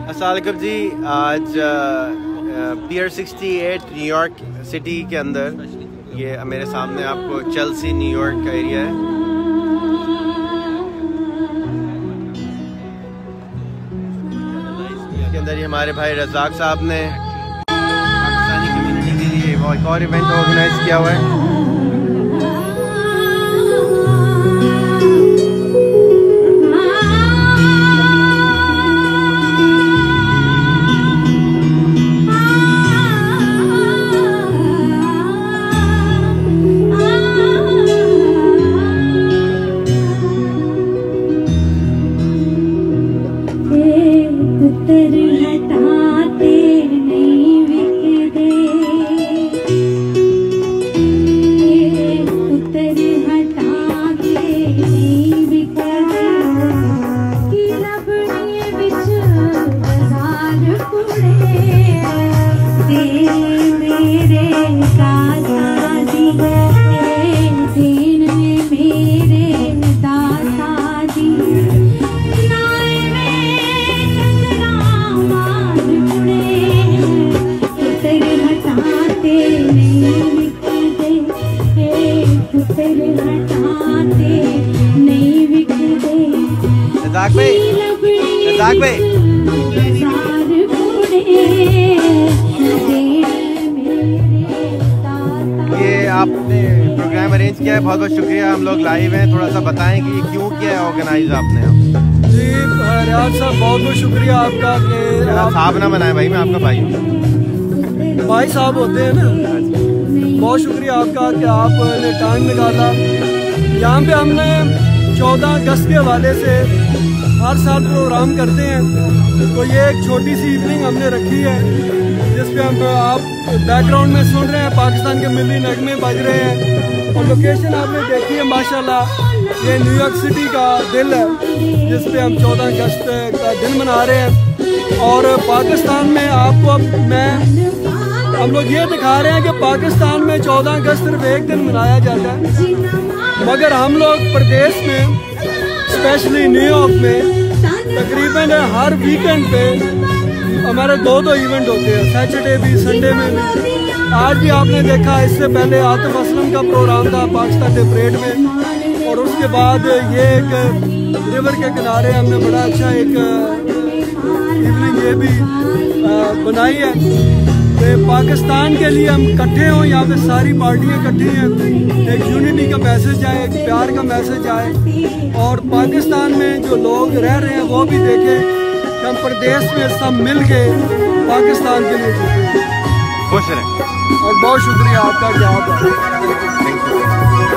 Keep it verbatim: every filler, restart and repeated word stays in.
अस्सलाम वालेकुम जी। आज pier sixty eight New York city के अंदर, ये मेरे सामने आपको चेल्सी न्यूयॉर्क का एरिया है। इसके अंदर ही हमारे भाई रज़ाक साहब ने पाकिस्तानी कम्युनिटी के लिए एक और इवेंट ऑर्गेनाइज किया हुआ है। रज़ाक भाई, रज़ाक भाई, ये आपने प्रोग्राम अरेंज किया है, बहुत बहुत शुक्रिया। हम लोग लाइव हैं, थोड़ा सा बताएं कि ये क्यों किया है ऑर्गेनाइज आपने? जी रियाज साहब, बहुत बहुत शुक्रिया आपका कि आप साहब ना बनाए भाई, मैं आपका भाई हूँ। भाई साहब होते हैं ना। बहुत शुक्रिया आपका कि आपने टाइम निकाला। यहाँ पे हमने चौदह अगस्त के हवाले से हर साल प्रोग्राम करते हैं, तो ये एक छोटी सी इवनिंग हमने रखी है जिसपे हम आप बैकग्राउंड में सुन रहे हैं पाकिस्तान के मिली नगमे बज रहे हैं। और लोकेशन आपने देखी है माशाल्लाह, ये न्यूयॉर्क सिटी का दिल है जिसपे हम चौदह अगस्त का दिन मना रहे हैं। और पाकिस्तान में आपको मैं हम लोग ये दिखा रहे हैं कि पाकिस्तान में चौदह अगस्त सिर्फ एक दिन मनाया जाता है, मगर हम लोग प्रदेश में स्पेशली न्यूयॉर्क में तकरीबन हर वीकेंड पे हमारे दो दो इवेंट होते हैं, सैटरडे भी संडे में भी। आज भी आपने देखा, इससे पहले आतिफ असलम का प्रोग्राम था पाकिस्तान डे परेड में, और उसके बाद ये एक रिवर के किनारे हमने बड़ा अच्छा एक इवनिंग ये भी बनाई है कि पाकिस्तान के लिए हम इकट्ठे हों। यहाँ पे सारी पार्टियाँ इकट्ठी हैं, एक यूनिटी का मैसेज आए, एक प्यार का मैसेज आए, और पाकिस्तान में जो लोग रह रहे हैं वो भी देखें कि हम प्रदेश में सब मिल के पाकिस्तान के लिए जीतें। खुश रहें। और बहुत शुक्रिया आपका, क्या आप